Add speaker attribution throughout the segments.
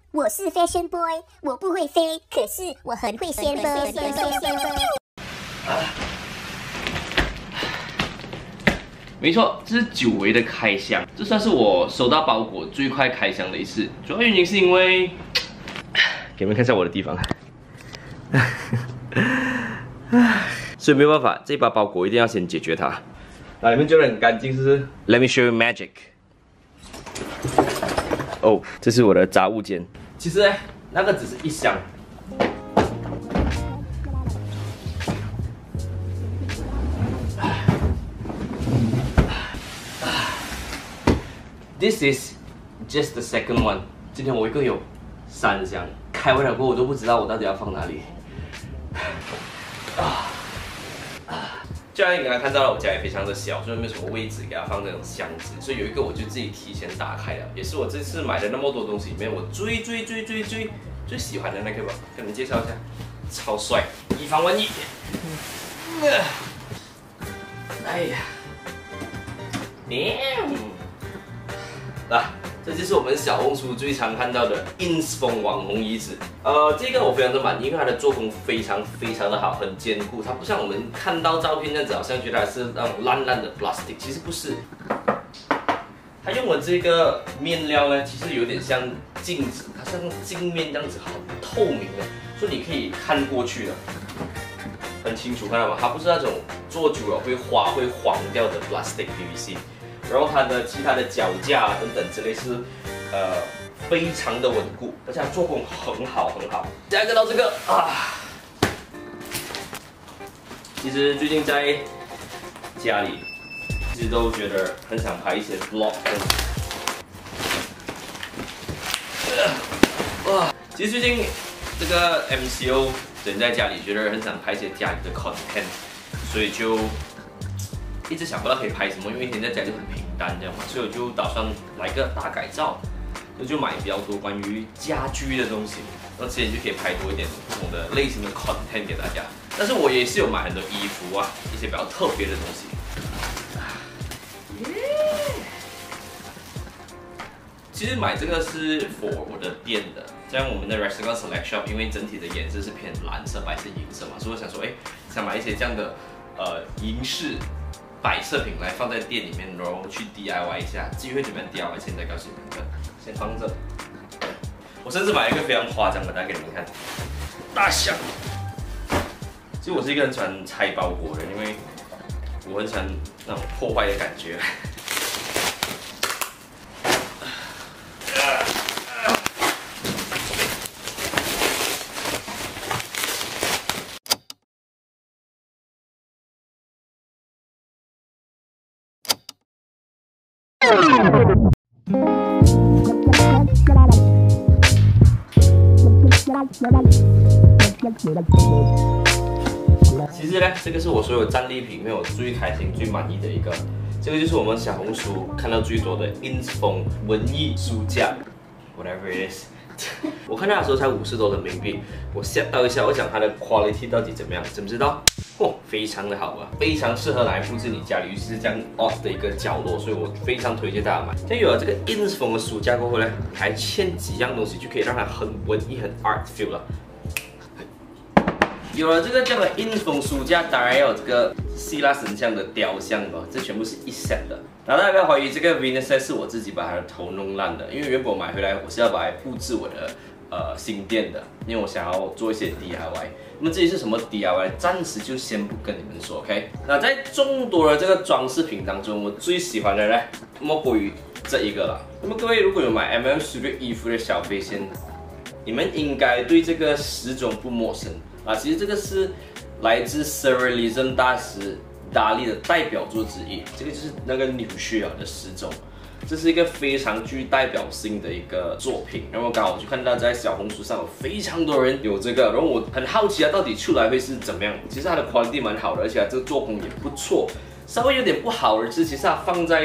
Speaker 1: 我是 Fashion Boy， 我不会飞，可是我很会掀飞。
Speaker 2: 没错，这是久违的开箱，这算是我收到包裹最快开箱的一次。主要原因是因为，给你们看一下我的地方，所以没有办法，这把包裹一定要先解决它。那你们觉得很干净是不是 ？Let me show you magic。哦，这是我的杂物间。其实呢，那个只是一箱。This is just the second one。今天我一共有3箱，开完了过后我都不知道我到底要放哪里。就像你刚才看到了，我家也非常的小，所以没有什么位置给它放这种箱子，所以有一个我就自己提前打开了，也是我这次买的那么多东西里面我最喜欢的那个吧，跟你们介绍一下，超帅，以防万一。哎呀，这就是我们小红书最常看到的 ins 风网红椅子。这个我非常的满意，因为它的做工非常的好，很坚固。它不像我们看到照片那样子，好像觉得它是那种烂的 plastic， 其实不是。它用的这个面料呢，其实有点像镜子，它像镜面这样子，很透明的，所以你可以看过去的，很清楚，看到吗？它不是那种做久了会黄掉的 plastic PVC。然后它的其他的脚架等等之类是，非常的稳固，而且它做工很好。下一个到这个其实最近在家里，一直都觉得很想拍一些 vlog。其实最近这个 MCO 人在家里，觉得很想拍一些家里的 content， 所以就一直想不到可以拍什么，因为一天在家就很平淡这样嘛，所以我就打算来个大改造，就买比较多关于家居的东西，然后之前就可以拍多一点不同的类型的 content 给大家。但是我也是有买很多衣服啊，一些比较特别的东西。其实买这个是 for 我的店的，像我们的 Restaurant Select Shop， 因为整体的颜色是偏蓝色、白色、银色嘛，所以我想说，想买一些这样的银饰摆设品来放在店里面，然后去 DIY 一下。至于会怎么样 DIY， 现在告诉你们，先放这。我甚至买了一个非常夸张的，大家给你们看，大象。其实我是一个很喜欢拆包裹的人，因为我很喜欢那种破坏的感觉。其实呢，这个是我所有战利品里面我最开心、最满意的一个。这个就是我们小红书看到最多的 ins 风文艺书架 ，whatever it is。我看到的时候才50多人民币，我吓到一下，我想它的 quality 到底怎么样？怎么知道？非常的好啊，非常适合来布置你家里，尤其是这样 off 的一个角落，所以我非常推荐大家买。现在有了这个 ins 风的书架过后呢，还欠几样东西就可以让它很文艺、很 art feel 了。有了这个叫做 ins 风书架，当然要有这个希腊神像的雕像吧，这全部是一 set 的。然后大家不要怀疑，这个 Venus set 是我自己把它的头弄烂的，因为原本我买回来我是要把它布置我的新店的，因为我想要做一些 DIY。那么至于是什么 DIY， 暂时就先不跟你们说 ，OK？ 那在众多的这个装饰品当中，我最喜欢的呢，莫过于这一个了。那么各位如果有买 MM Studio 衣服的小飞仙，你们应该对这个时钟不陌生啊。其实这个是来自 Surrealism 大师达利的代表作之一，这个就是那个纽靴的时钟。这是一个非常具代表性的一个作品，然后刚好我就看到在小红书上有非常多人有这个，然后我很好奇它到底出来会是怎么样。其实它的 quality 蛮好的，而且它这个做工也不错。稍微有点不好的是，其实它放在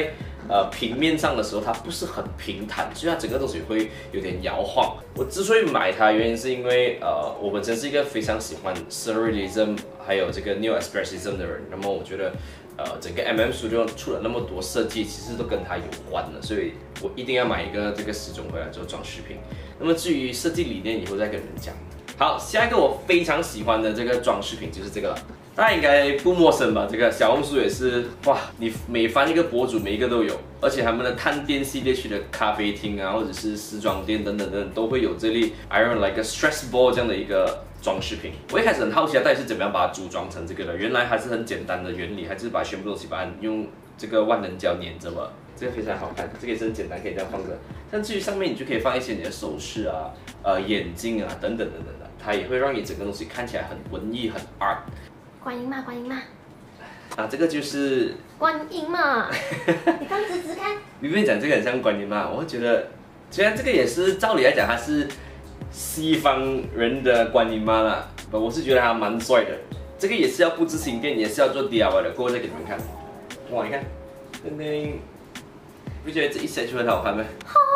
Speaker 2: 平面上的时候，它不是很平坦，所以它整个东西会有点摇晃。我之所以买它，原因是因为我本身是一个非常喜欢 Surrealism 还有这个 Neo Expressionism 的人，那么我觉得整个 Studio 出了那么多设计，其实都跟它有关的，所以我一定要买一个这个时钟回来做装饰品。那么至于设计理念，以后再跟你们讲。好，下一个我非常喜欢的这个装饰品就是这个了。大家应该不陌生吧？这个小红书也是哇，你每翻一个博主，每一个都有，而且他们的探店系列区的咖啡厅啊，或者是时装店等等等，都会有这类 Iron like a stress ball 这样的一个装饰品。我一开始很好奇，它到底是怎么样把它组装成这个的？原来还是很简单的原理，还是把全部东西把它用这个万能胶粘着嘛。这个非常好看，这个也是很简单，可以这样放着。但至于上面，你就可以放一些你的首饰啊、眼镜啊等等等等的，它也会让你整个东西看起来很文艺、很 art。
Speaker 1: 观音嘛，观音嘛。
Speaker 2: 啊，这个就是
Speaker 1: 观音嘛，你放直直看。
Speaker 2: 你不讲这个很像观音嘛？我会觉得，虽然这个也是照理来讲，它是西方人的观音妈啦，我是觉得它蛮帅的。这个也是要布置新店，也是要做 DIY 的，过后再给你们看。哇，你看，噔噔。不觉得这一 set 就很好看吗？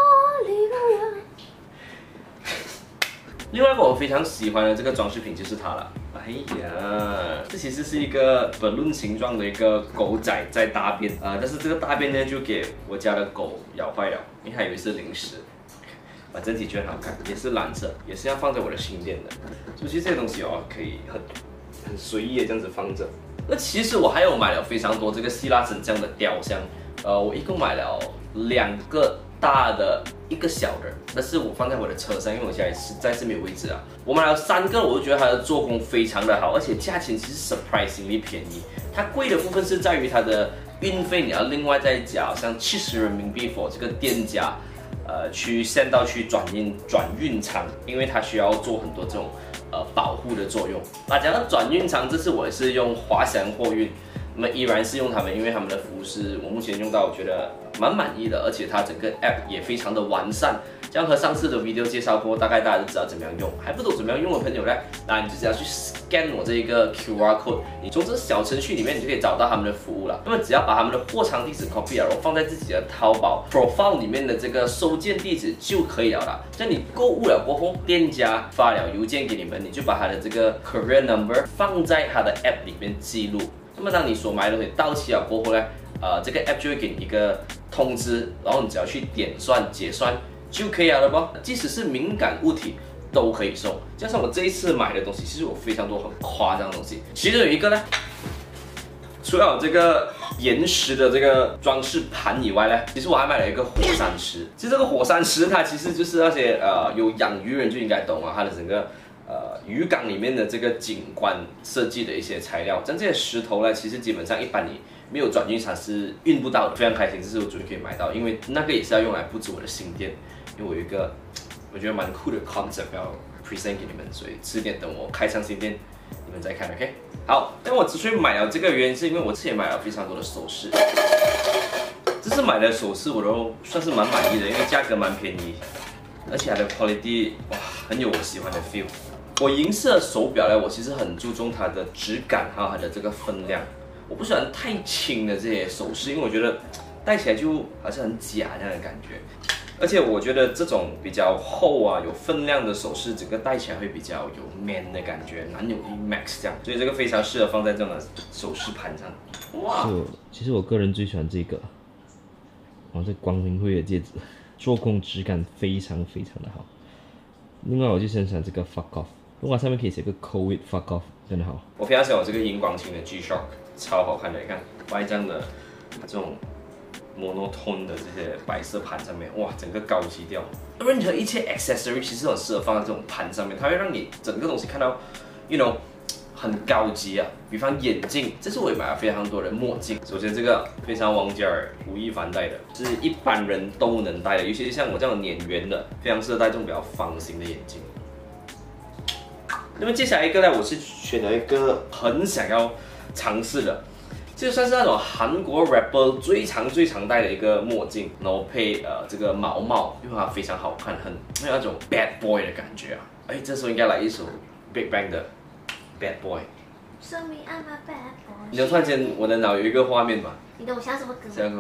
Speaker 2: 另外一个我非常喜欢的这个装饰品就是它了。哎呀，这其实是一个 balloon 形状的一个狗仔在大便但是这个大便呢就给我家的狗咬坏了，因为它以为是零食。把整体觉得很好看，也是蓝色，也是要放在我的新店的。所以这些东西可以很随意的这样子放着。那其实我还有买了非常多这个希腊神像的雕像，我一共买了2个大的，1个小的，但是我放在我的车上，因为我家里实在是没有位置啊。我买了3个，我就觉得它的做工非常的好，而且价钱其实 surprisingly 便宜。它贵的部分是在于它的运费，你要另外再加，好像70人民币 for 这个店家，去 send 到去转运仓，因为它需要做很多这种保护的作用。讲到转运仓，这次我也是用华翔货运。那么依然是用他们，因为他们的服务是我目前用到，我觉得蛮满意的，而且它整个 app 也非常的完善。这样和上次的 video 介绍过，大概大家就知道怎么样用。还不懂怎么样用的朋友呢，那你就只要去 scan 我这一个 QR code， 你从这小程序里面你就可以找到他们的服务了。那么只要把他们的货仓地址 copy 然后放在自己的淘宝 profile 里面的这个收件地址就可以了啦。在你购物了过后，店家发了邮件给你们，你就把他的这个 courier number 放在他的 app 里面记录。那么当你所买的东西到期了过后呢，这个 app 就会给你一个通知，然后你只要去点算结算就可以了不？即使是敏感物体都可以送。加上我这一次买的东西，其实有非常多很夸张的东西，其中有一个呢，除了这个岩石的这个装饰盘以外呢，其实我还买了一个火山石。其实这个火山石它其实就是那些有养鱼人就应该懂啊，它的整个渔港里面的这个景观设计的一些材料。像这些石头呢，其实基本上一般你没有转运厂是运不到的。非常开心，这是我终于可以买到，因为那个也是要用来布置我的新店。因为我有一个我觉得蛮酷的 concept 要 present 给你们，所以迟点等我开箱新店，你们再看 ，OK？ 好，但我之所以买了这个原因是因为我之前买了非常多的首饰，这次买的首饰我都算是蛮满意的，因为价格蛮便宜，而且它的 quality 哇很有我喜欢的 feel。我银色手表呢，我其实很注重它的质感还有它的这个分量，我不喜欢太轻的这些首饰，因为我觉得戴起来就好像很假那样的感觉。而且我觉得这种比较厚啊、有分量的首饰，整个戴起来会比较有 man 的感觉，男友力 max 这样，所以这个非常适合放在这种的首饰盘上。哇！
Speaker 3: 其实我个人最喜欢这个，这光明会的戒指，做工质感非常非常的好。另外我就欣赏这个 fuck off， 如果上面可以写个 COVID fuck off， 真的好。
Speaker 2: 我非常喜欢这个荧光青的 G-Shock， 超好看的，你看外这样的这种。monotone 的这些白色盘上面，哇，整个高级掉。任何一切 accessory 其实很适合放在这种盘上面，它会让你整个东西看到 ，you know， 很高级啊。比方眼镜，这次我也买了非常多的墨镜。首先这个非常王嘉尔、吴亦凡戴的，是一般人都能戴的，尤其是像我这样捻圆的，非常适合戴这种比较方形的眼镜。那么接下来一个呢，我是选了一个很想要尝试的。就算是那种韩国 rapper 最常戴的一个墨镜，然后配这个毛帽，因为它非常好看，很有那种 bad boy 的感觉啊！哎，这时候应该来一首 Big Bang 的 Bad Boy。
Speaker 1: Show me I'm a bad boy。
Speaker 2: 你突然间我的脑有一个画面嘛？
Speaker 1: 你懂我想什么歌？
Speaker 2: 想什么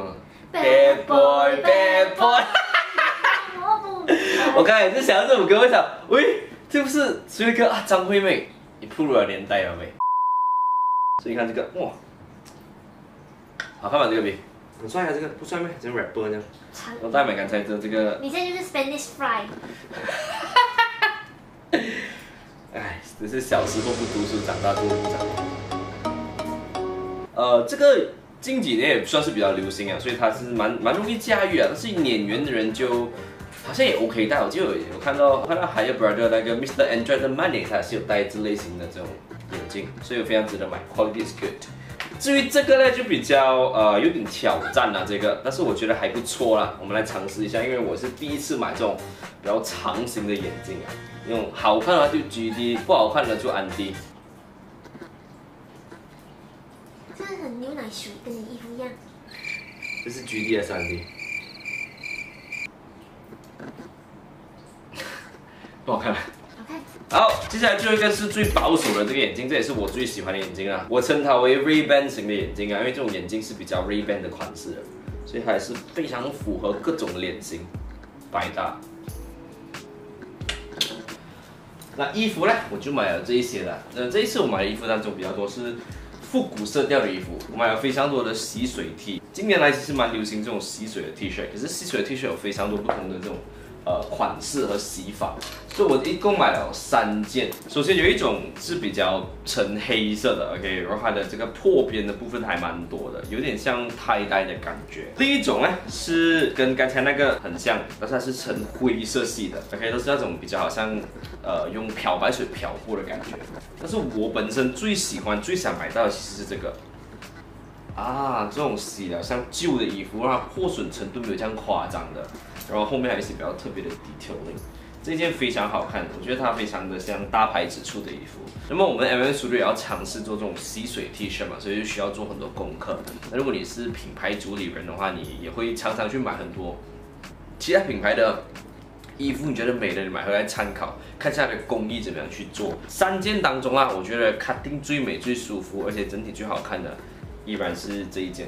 Speaker 2: Bad boy, bad boy。我刚才也是想到这首歌，我想，喂，这不是谁的歌啊？张惠妹，你步入了年代了没？所以你看这个，哇，好看吗？这个比很帅啊，这个不帅吗？像 rapper 这样。我大美刚才的这个，
Speaker 1: 你这就是 Spanish fry。
Speaker 2: 哎，只是小时候不读书，长大之后不长。这个近几年也算是比较流行啊，所以它是蛮容易驾驭啊。但是演员的人就好像也 OK 戴，我就有看到 Higher Brother 那个 Mr. Android Money， 他是有戴这类型的这种眼镜，所以我非常值得买 ，Quality is good。至于这个呢，就比较有点挑战啦，这个，但是我觉得还不错啦，我们来尝试一下，因为我是第一次买这种比较长型的眼镜啊，那种好看的话就 GD， 不好看的就安迪。
Speaker 1: 这很牛奶水，跟你衣服一样。
Speaker 2: 这是 GD 还是安迪？不好看。好，接下来最后一个是最保守的这个眼镜，这也是我最喜欢的眼镜啊。我称它为 Ray-Ban 型的眼镜啊，因为这种眼镜是比较 Ray-Ban 的款式的，所以它也是非常符合各种脸型，百搭。那衣服呢，我就买了这一些了。这一次我买的衣服当中比较多是复古色调的衣服，我买了非常多的吸水 T。近年来其实蛮流行这种吸水的 T 恤，可是吸水的 T 恤有非常多不同的这种款式和洗法，所以我一共买了3件。首先有一种是比较橙黑色的 ，OK， 然后它的这个破边的部分还蛮多的，有点像tie dye的感觉。另一种呢是跟刚才那个很像，但是它是橙灰色系的 ，OK， 都是那种比较好像用漂白水漂过的感觉。但是我本身最喜欢、最想买到的其实是这个。啊，这种洗了像旧的衣服，让它破损程度没有这样夸张的，然后后面还有一些比较特别的 detailing， 这件非常好看，我觉得它非常的像大牌子出的衣服。那么我们 MM Studio 也要尝试做这种吸水 T 恤嘛，所以就需要做很多功课。那如果你是品牌主理人的话，你也会常常去买很多其他品牌的衣服，你觉得美的，你买回来参考，看一下它的工艺怎么样去做。3件当中啊，我觉得 cutting 最美、最舒服，而且整体最好看的。依然是这一件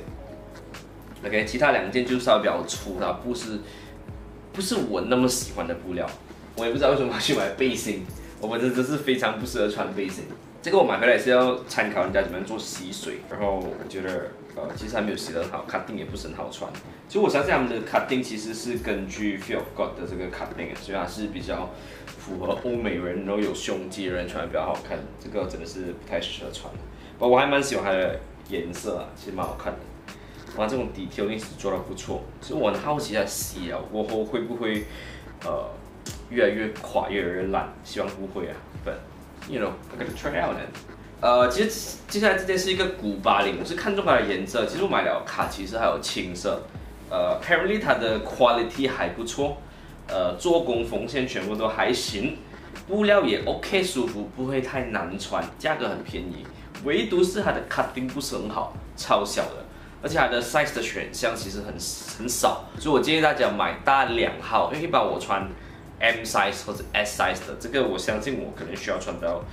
Speaker 2: ，OK， 其他2件就稍微比较粗，它不是我那么喜欢的布料，我也不知道为什么要去买背心，我本身真是非常不适合穿背心。这个我买回来是要参考人家怎么样做吸水，然后我觉得其实还没有洗得很好 ，cutting 也不是很好穿。其实我相信他们的 cutting 其实是根据 Fear of God 的这个 cutting， 所以它是比较符合欧美人，然后有胸肌的人穿比较好看。这个真的是不太适合穿，不过我还蛮喜欢它的颜色啊，其实蛮好看的。哇，这种detailing是做得不错，所以我很好奇它洗了过后会不会越来越垮，越来越烂，希望不会啊。But you know, I'm gonna try it out then。其实接下来这件是一个古巴领，我是看中它的颜色，其实我买了卡其实还有青色。Apparently 它的 quality 还不错，做工缝线全部都还行，布料也 OK 舒服，不会太难穿，价格很便宜。唯独是它的 cutting 不是很好，超小的，而且它的 size 的选项其实很少，所以我建议大家买大2号，因为一般我穿 M size 或者 S size 的，这个我相信我可能需要穿到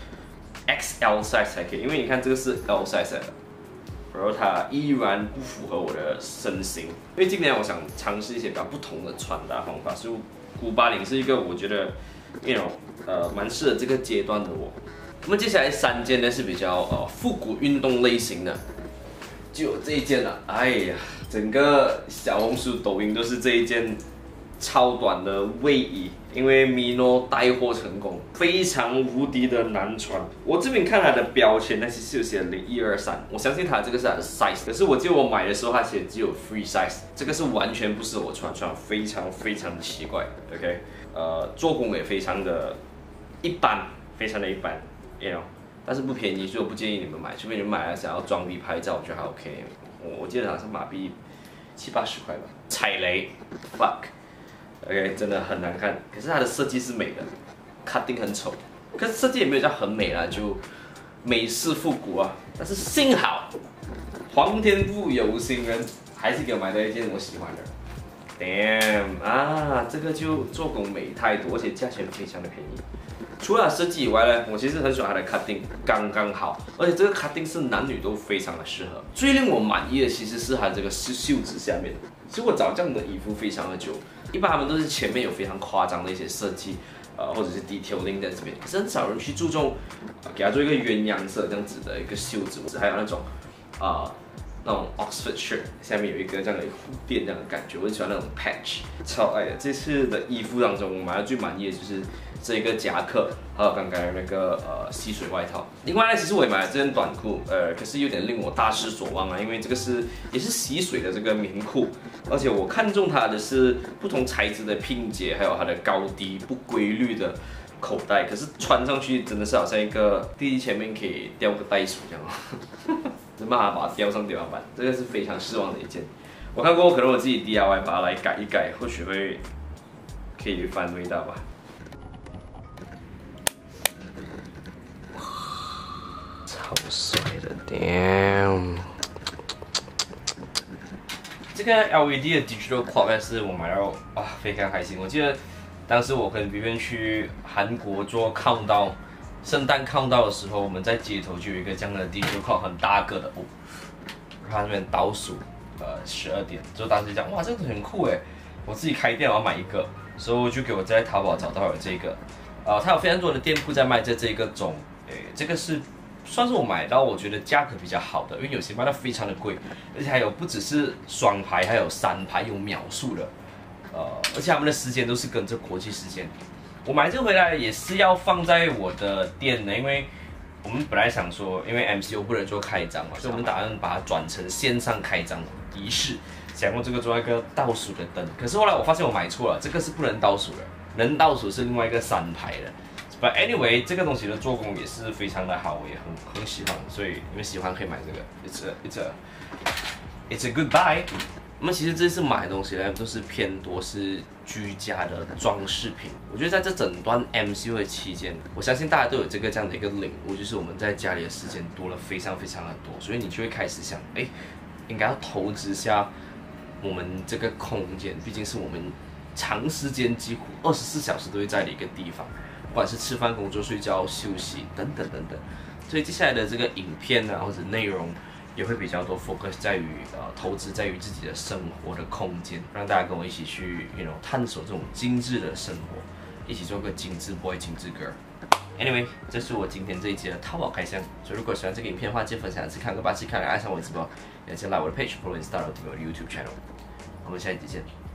Speaker 2: XL size 才可以，因为你看这个是 L size 的，然后它依然不符合我的身形，因为今年我想尝试一些比较不同的穿搭方法，所以古巴领是一个我觉得蛮适合这个阶段的我。那么接下来3件呢是比较复古运动类型的，就有这一件了。哎呀，整个小红书、抖音都是这一件超短的卫衣，因为 Mino 带货成功，非常无敌的难穿。我这边看它的标签，那其实有写0123，我相信它这个是它的 size， 可是我记得我买的时候它写只有 free size， 这个是完全不适合我穿非常的奇怪。OK， 做工也非常的一般，非常的一般。但是不便宜，所以我不建议你们买。除非你们买了想要装逼拍照，我觉得还 OK。我记得好像马币70-80块吧。踩雷 ，fuck，OK， 真的很难看。可是它的设计是美的 ，cutting 很丑，可是设计也没有叫很美啦，就美式复古啊。但是幸好皇天不有心人，还是给我买到一件我喜欢的。 Damn 啊，这个就做工美太多，而且价钱非常的便宜。除了设计以外呢，我其实很喜欢它的 cutting， 刚刚好，而且这个 cutting 是男女都非常的适合。最令我满意的其实是它这个袖子下面，其实我找这样的衣服非常的久，一般他们都是前面有非常夸张的一些设计，或者是 detailing 在这边，可是很少人去注重，给它做一个鸳鸯色这样子的一个袖子，还有那种那种 Oxford shirt 下面有一个这样的护垫这样的感觉，我很喜欢那种 patch， 超爱的。这次的衣服当中，我买的最满意的就是这个夹克，还有刚刚的那个吸水外套。另外呢，其实我也买了这件短裤，可是有点令我大失所望啊，因为这个也是吸水的这个棉裤，而且我看中它的是不同材质的拼接，还有它的高低不规律的口袋，可是穿上去真的是好像一个弟弟前面可以叼个袋鼠这样。没办法把它吊上天花板，这个是非常失望的一件。我看过，可能我自己 DIY 把它来改一改，或许可以翻味道吧。超帅的 ，damn！ 这个 LED 的 digital clock 是我买到非常开心。我记得当时我跟 Vivian 去韩国做countdown。圣诞countdown的时候，我们在街头就有一个这样的 digital clock， 很大个的它那边倒数12点，就当时讲哇这个很酷哎，我自己开店我要买一个，所以我就给我在淘宝找到了这个，它有非常多的店铺在卖这个种，这个是算是我买到我觉得价格比较好的，因为有些卖到非常的贵，而且还有不只是双排，还有3排有秒数的，而且他们的时间都是跟着国际时间。我买这个回来也是要放在我的店的，因为我们本来想说，因为 MCO 不能做开张嘛，所以我们打算把它转成线上开张仪式，想用这个做一个倒数的灯。可是后来我发现我买错了，这个是不能倒数的，能倒數是另外一个3排的。But anyway， 这个东西的做工也是非常的好，我也很喜欢，所以你们喜欢可以买这个。It's a good buy。那么其实这次买的东西呢，都是偏多是居家的装饰品。我觉得在这整段 MCO 的期间，我相信大家都有这样的一个领悟，就是我们在家里的时间多了非常的多，所以你就会开始想，应该要投资下我们这个空间，毕竟是我们长时间几乎24小时都会在的一个地方，不管是吃饭、工作、睡觉、休息等等。所以接下来的这个影片啊或者内容。也会比较多 focus 在于投资在于自己的生活的空间，让大家跟我一起去探索这种精致的生活，一起做个精致 boy 精致 girl。Anyway， 这是我今天这一集的淘宝开箱。所以如果喜欢这个影片的话，记得分享看个把戏看来爱上我的直播，也记得来我的 page follow and start 我的 YouTube channel。我们下一集见。